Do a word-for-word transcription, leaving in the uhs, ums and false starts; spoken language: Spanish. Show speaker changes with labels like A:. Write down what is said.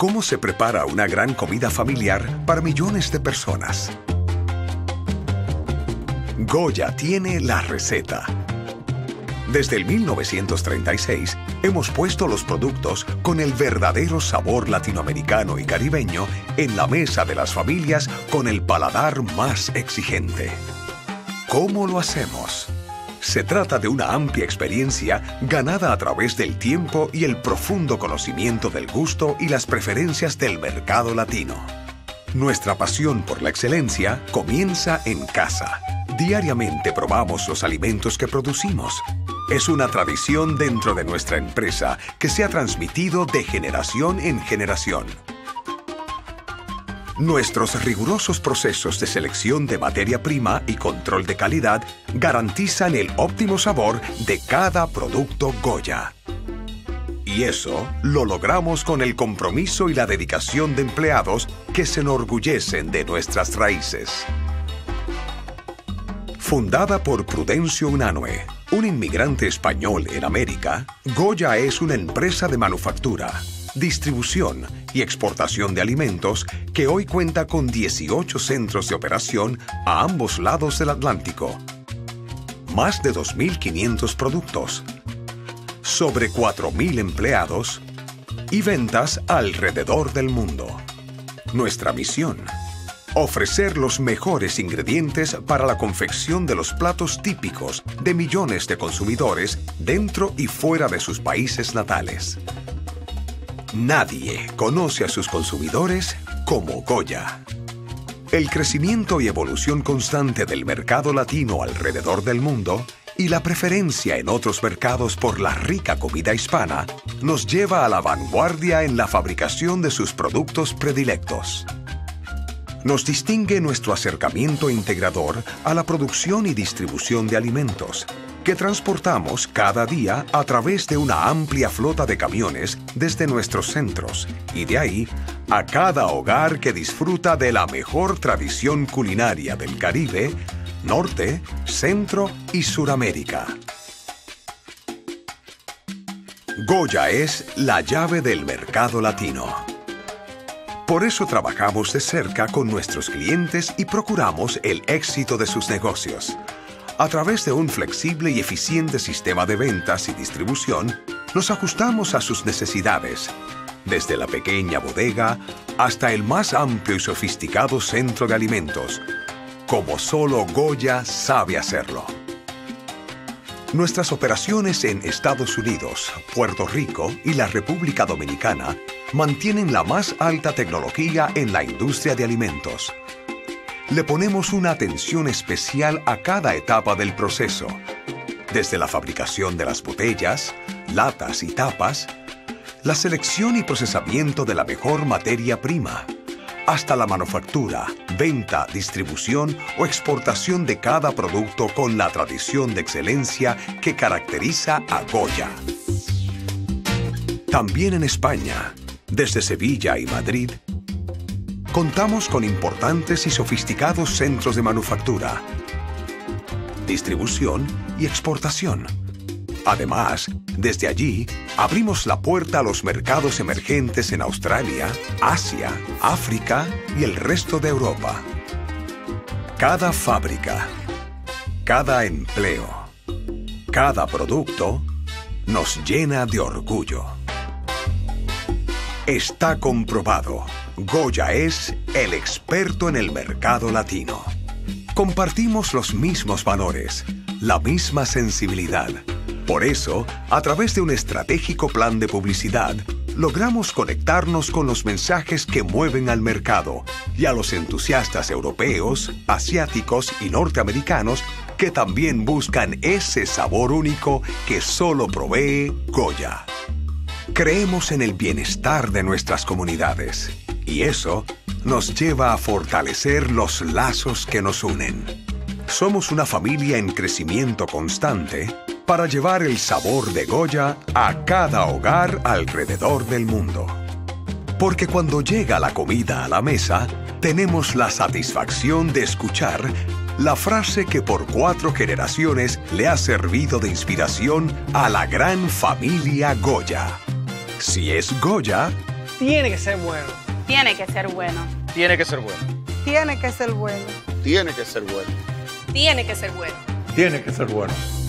A: cómo se prepara una gran comida familiar para millones de personas. Goya tiene la receta. Desde el mil novecientos treinta y seis, hemos puesto los productos con el verdadero sabor latinoamericano y caribeño en la mesa de las familias con el paladar más exigente. ¿Cómo lo hacemos? Se trata de una amplia experiencia ganada a través del tiempo y el profundo conocimiento del gusto y las preferencias del mercado latino. Nuestra pasión por la excelencia comienza en casa. Diariamente probamos los alimentos que producimos. Es una tradición dentro de nuestra empresa que se ha transmitido de generación en generación. Nuestros rigurosos procesos de selección de materia prima y control de calidad garantizan el óptimo sabor de cada producto Goya. Y eso lo logramos con el compromiso y la dedicación de empleados que se enorgullecen de nuestras raíces. Fundada por Prudencio Unanue, un inmigrante español en América, Goya es una empresa de manufactura, distribución y exportación de alimentos que hoy cuenta con dieciocho centros de operación a ambos lados del Atlántico, más de dos mil quinientos productos, sobre cuatro mil empleados y ventas alrededor del mundo. Nuestra misión: ofrecer los mejores ingredientes para la confección de los platos típicos de millones de consumidores dentro y fuera de sus países natales. Nadie conoce a sus consumidores como Goya. El crecimiento y evolución constante del mercado latino alrededor del mundo y la preferencia en otros mercados por la rica comida hispana nos lleva a la vanguardia en la fabricación de sus productos predilectos. Nos distingue nuestro acercamiento integrador a la producción y distribución de alimentos, que transportamos cada día a través de una amplia flota de camiones desde nuestros centros y de ahí a cada hogar que disfruta de la mejor tradición culinaria del Caribe, Norte, Centro y Suramérica. Goya es la llave del mercado latino. Por eso trabajamos de cerca con nuestros clientes y procuramos el éxito de sus negocios. A través de un flexible y eficiente sistema de ventas y distribución, nos ajustamos a sus necesidades, desde la pequeña bodega hasta el más amplio y sofisticado centro de alimentos, como solo Goya sabe hacerlo. Nuestras operaciones en Estados Unidos, Puerto Rico y la República Dominicana mantienen la más alta tecnología en la industria de alimentos. Le ponemos una atención especial a cada etapa del proceso, desde la fabricación de las botellas, latas y tapas, la selección y procesamiento de la mejor materia prima, hasta la manufactura, venta, distribución o exportación de cada producto con la tradición de excelencia que caracteriza a Goya. También en España, desde Sevilla y Madrid, contamos con importantes y sofisticados centros de manufactura, distribución y exportación. Además, desde allí, abrimos la puerta a los mercados emergentes en Australia, Asia, África y el resto de Europa. Cada fábrica, cada empleo, cada producto nos llena de orgullo. Está comprobado. Goya es el experto en el mercado latino. Compartimos los mismos valores, la misma sensibilidad. Por eso, a través de un estratégico plan de publicidad, logramos conectarnos con los mensajes que mueven al mercado y a los entusiastas europeos, asiáticos y norteamericanos que también buscan ese sabor único que solo provee Goya. Creemos en el bienestar de nuestras comunidades y eso nos lleva a fortalecer los lazos que nos unen. Somos una familia en crecimiento constante para llevar el sabor de Goya a cada hogar alrededor del mundo. Porque cuando llega la comida a la mesa, tenemos la satisfacción de escuchar la frase que por cuatro generaciones le ha servido de inspiración a la gran familia Goya. Si es Goya,
B: tiene que ser bueno.
C: Tiene que ser bueno.
D: Tiene que ser bueno.
E: Tiene que ser bueno.
F: Tiene que ser bueno.
G: Tiene que ser bueno.
H: Tiene que ser bueno.